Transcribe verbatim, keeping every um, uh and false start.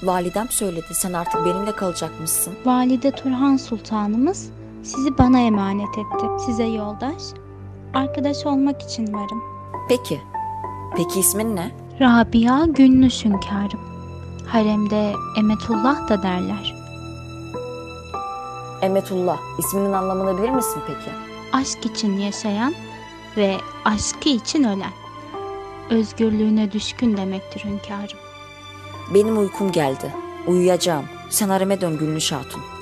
Validem söyledi, sen artık benimle kalacakmışsın. Valide Turhan Sultanımız sizi bana emanet etti. Size yoldaş, arkadaş olmak için varım. Peki, peki ismin ne? Rabia Gülnüş hünkârım. Haremde Emetullah da derler. Emetullah, isminin anlamını bilir misin peki? Aşk için yaşayan ve aşkı için ölen. Özgürlüğüne düşkün demektir hünkârım. Benim uykum geldi. Uyuyacağım. Sen hareme dön Gülnüş Hatun.